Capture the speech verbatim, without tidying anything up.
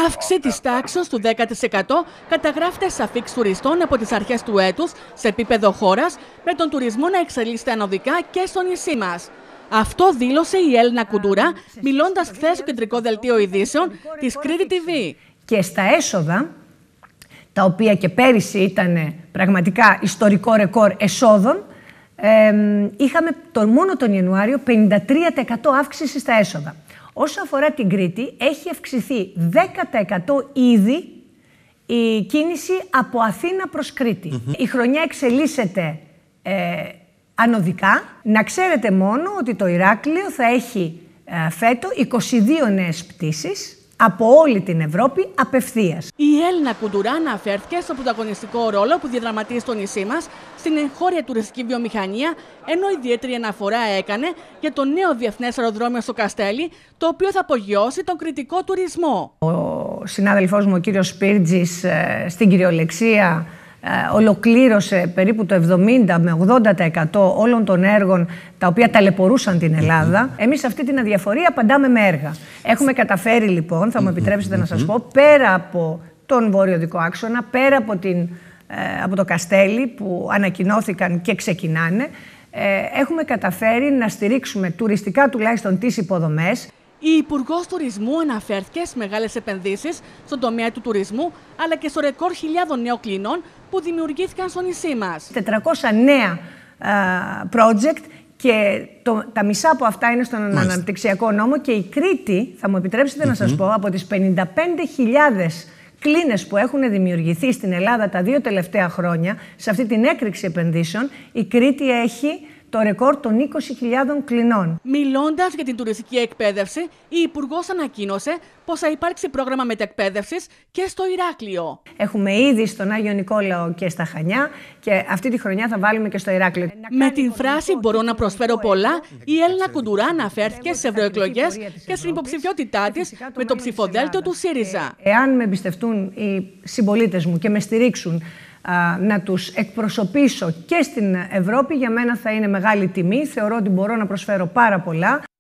Αύξηση της τάξης του δέκα τοις εκατό καταγράφεται σε αφίξεις τουριστών από τις αρχές του έτους σε επίπεδο χώρας, με τον τουρισμό να εξελίσσεται ανωδικά και στο νησί μας. Αυτό δήλωσε η Έλληνα Κουντουρά, μιλώντας χθες στο κεντρικό δελτίο ειδήσεων της Κρήτη τι βι. Και στα έσοδα, τα οποία και πέρυσι ήταν πραγματικά ιστορικό ρεκόρ εσόδων, ε, είχαμε τον, μόνο τον Ιανουάριο πενήντα τρία τοις εκατό αύξηση στα έσοδα. Όσο αφορά την Κρήτη, έχει αυξηθεί δέκα τοις εκατό ήδη η κίνηση από Αθήνα προς Κρήτη. Mm-hmm. Η χρονιά εξελίσσεται ε, ανωδικά. Να ξέρετε μόνο ότι το Ηράκλειο θα έχει ε, φέτο είκοσι δύο νέες πτήσεις από όλη την Ευρώπη απευθείας. Η Έλληνα Κουντουρά αναφέρθηκε στο πρωταγωνιστικό ρόλο που διαδραματίζει στο νησί μας στην εγχώρια τουριστική βιομηχανία, ενώ ιδιαίτερη αναφορά έκανε για το νέο διεθνές αεροδρόμιο στο Καστέλι, το οποίο θα απογειώσει τον κρητικό τουρισμό. Ο συνάδελφός μου, ο κύριος Σπίρτζης, στην κυριολεξία ολοκλήρωσε περίπου το εβδομήντα με ογδόντα τοις εκατό όλων των έργων τα οποία ταλαιπωρούσαν την Ελλάδα. Εμείς αυτή την αδιαφορία απαντάμε με έργα. Έχουμε καταφέρει λοιπόν, θα μου επιτρέψετε να σας πω, πέρα από τον βόρειο δικό άξονα, πέρα από, την, ε, από το Καστέλι που ανακοινώθηκαν και ξεκινάνε, ε, έχουμε καταφέρει να στηρίξουμε τουριστικά τουλάχιστον τις υποδομές. Η Υπουργός Τουρισμού αναφέρθηκε στις μεγάλες επενδύσεις στον τομέα του τουρισμού, αλλά και στο ρεκόρ χιλιάδων νέων κλινών που δημιουργήθηκαν στο νησί μας. τετρακόσια νέα uh, project και το, τα μισά από αυτά είναι στον Μάλιστα. αναπτυξιακό νόμο, και η Κρήτη, θα μου επιτρέψετε mm-hmm. να σας πω, από τις πενήντα πέντε χιλιάδες κλίνες που έχουν δημιουργηθεί στην Ελλάδα τα δύο τελευταία χρόνια, σε αυτή την έκρηξη επενδύσεων, η Κρήτη έχει το ρεκόρ των είκοσι χιλιάδων κλινών. Μιλώντας για την τουριστική εκπαίδευση, η Υπουργός ανακοίνωσε πως θα υπάρξει πρόγραμμα μετεκπαίδευσης και στο Ηράκλειο. Έχουμε ήδη στον Άγιο Νικόλαο και στα Χανιά, και αυτή τη χρονιά θα βάλουμε και στο Ηράκλειο. Με την φράση «Μπορώ να προσφέρω πολλά», η Έλληνα Κουντουρά αναφέρθηκε στις ευρωεκλογές και στην υποψηφιότητά της με το ψηφοδέλτιο του ΣΥΡΙΖΑ. Εάν με εμπιστευτούν οι συμπολίτες μου και με στηρίξουν να τους εκπροσωπήσω και στην Ευρώπη, για μένα θα είναι μεγάλη τιμή. Θεωρώ ότι μπορώ να προσφέρω πάρα πολλά.